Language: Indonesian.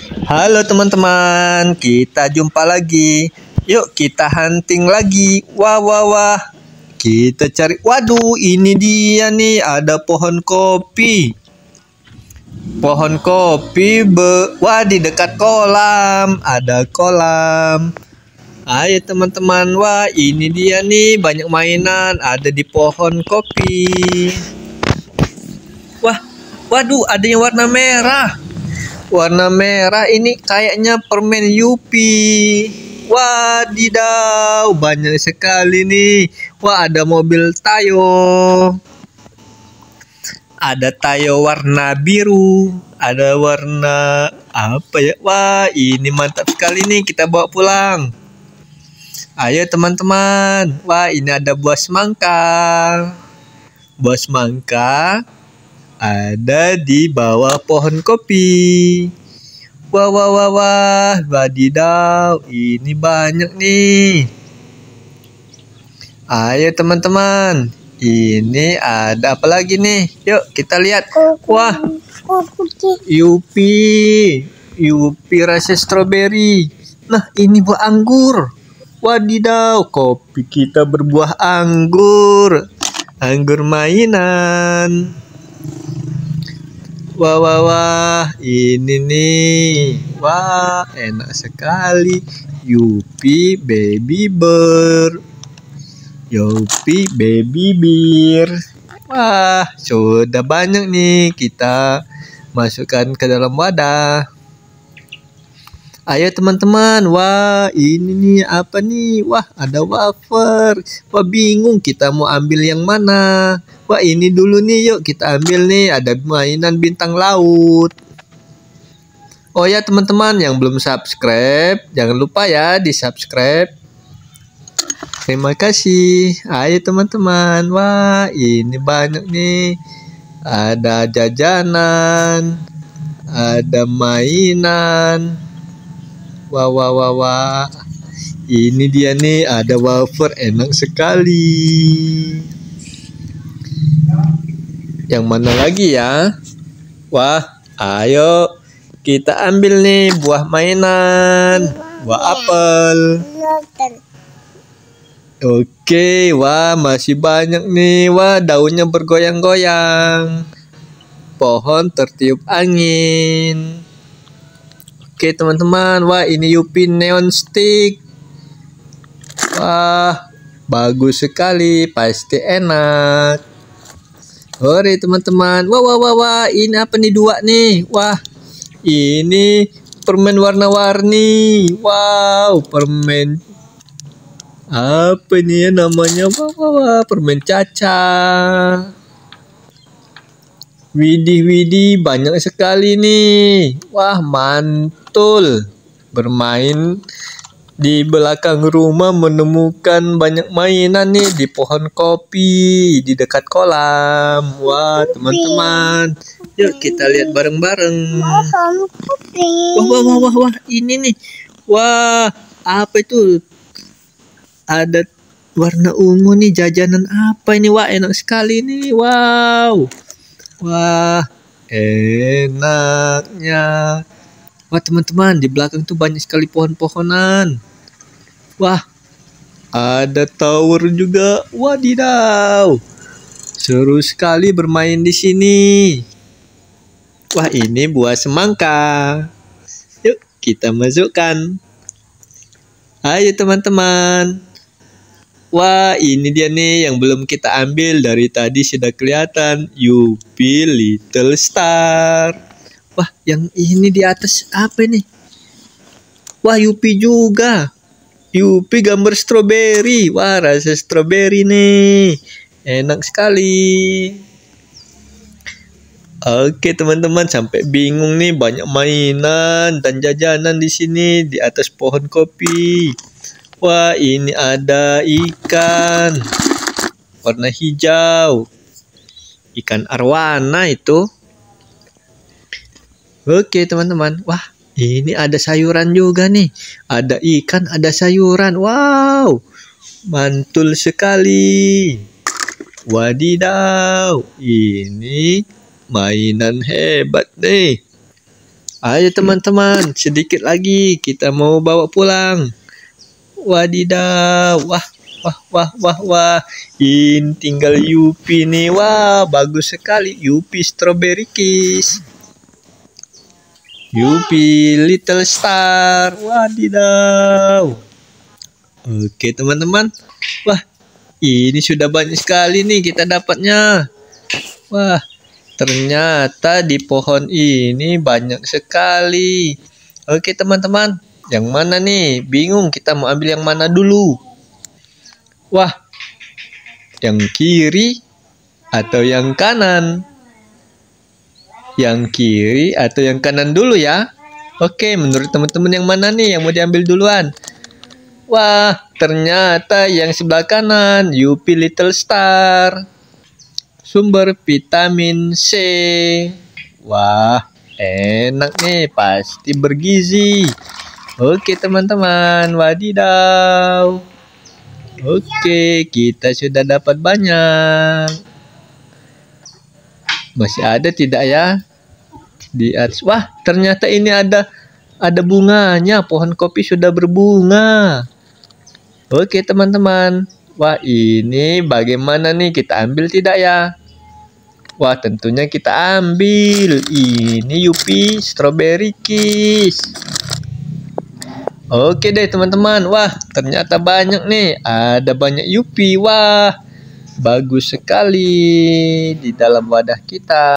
Halo teman-teman, kita jumpa lagi. Yuk kita hunting lagi. Wah wah wah. Kita cari. Waduh, ini dia nih, ada pohon kopi. Pohon kopi wah, di dekat kolam. Ada kolam. Ayo teman-teman, wah ini dia nih, banyak mainan ada di pohon kopi. Wah, waduh, ada yang warna merah. Warna merah ini kayaknya permen Yupi. Wadidaw, banyak sekali nih. Wah, ada mobil Tayo. Ada Tayo warna biru. Ada warna apa ya? Wah, ini mantap sekali nih, kita bawa pulang. Ayo teman-teman. Wah, ini ada buah semangka. Buah semangka ada di bawah pohon kopi. Wah wah wah wah, wadidaw, ini banyak nih. Ayo teman-teman, ini ada apa lagi nih? Yuk kita lihat. Wah, Yupi rasa stroberi. Nah, ini buah anggur. Wadidaw, kopi kita berbuah anggur. Anggur mainan. Wah wah wah, ini nih. Wah, enak sekali. Yupi baby bear. Yupi baby bear. Wah, sudah banyak nih, kita masukkan ke dalam wadah. Ayo teman-teman, wah ini nih apa nih? Wah, ada wafer. Wah, bingung kita mau ambil yang mana. Wah, ini dulu nih, yuk kita ambil nih, ada mainan bintang laut. Oh ya teman-teman, yang belum subscribe, jangan lupa ya di subscribe. Terima kasih. Ayo teman-teman, wah ini banyak nih. Ada jajanan, ada mainan. Wah wah wah wah, ini dia nih, ada wafer, enak sekali. Yang mana lagi ya? Wah, ayo kita ambil nih buah mainan, buah apel. Oke, wah masih banyak nih. Wah, daunnya bergoyang-goyang. Pohon tertiup angin. Oke teman-teman, wah ini Yupi neon stick. Wah, bagus sekali, pasti enak. Hore teman-teman. Wah wah wah wah, ini apa nih, dua nih. Wah, ini permen warna-warni. Wow, permen apa nih ya namanya? Wah wah wah, permen caca. Widih widih, banyak sekali nih. Wah, mantul. Bermain di belakang rumah, menemukan banyak mainan nih di pohon kopi di dekat kolam. Wah teman-teman, yuk kita lihat bareng-bareng. Wah wah wah wah wah, ini nih. Wah, apa itu? Ada warna ungu nih, jajanan apa ini? Wah, enak sekali nih. Wow. Wah, enaknya. Wah teman-teman, di belakang tuh banyak sekali pohon-pohonan. Wah, ada tower juga. Wadidaw, seru sekali bermain di sini. Wah, ini buah semangka. Yuk kita masukkan. Ayo teman-teman. Wah, ini dia nih yang belum kita ambil, dari tadi sudah kelihatan. Yupi Little Star. Wah, yang ini di atas apa nih? Wah, Yupi juga. Yupi gambar stroberi. Wah, rasa stroberi nih. Enak sekali. Oke teman-teman, sampai bingung nih, banyak mainan dan jajanan di sini di atas pohon kopi. Wah, ini ada ikan warna hijau. Ikan arwana itu. Oke teman-teman. Wah, ini ada sayuran juga nih. Ada ikan, ada sayuran. Wow, mantul sekali. Wadidaw, ini mainan hebat nih. Ayo teman-teman, sedikit lagi kita mau bawa pulang. Wadidaw, wah, wah, wah, wah, wah. Ini tinggal Yupi nih, wah, bagus sekali. Yupi Strawberry Kiss. Yupi Little Star, wadidaw. Oke teman-teman, wah, ini sudah banyak sekali nih kita dapatnya. Wah, ternyata di pohon ini banyak sekali. Oke teman-teman, yang mana nih? Bingung kita mau ambil yang mana dulu? Wah, yang kiri atau yang kanan? Yang kiri atau yang kanan dulu ya? Oke, menurut teman-teman yang mana nih yang mau diambil duluan? Wah, ternyata yang sebelah kanan, Yupi Little Star. Sumber vitamin C. Wah, enak nih, pasti bergizi. Oke teman-teman, wadidaw. Oke, kita sudah dapat banyak. Masih ada tidak ya? Di atas. Wah, ternyata ini ada bunganya. Pohon kopi sudah berbunga. Oke teman-teman. Wah, ini bagaimana nih, kita ambil tidak ya? Wah, tentunya kita ambil. Ini Yupi Strawberry Kiss. Oke deh teman-teman. Wah, ternyata banyak nih. Ada banyak Yupi. Wah, bagus sekali di dalam wadah kita.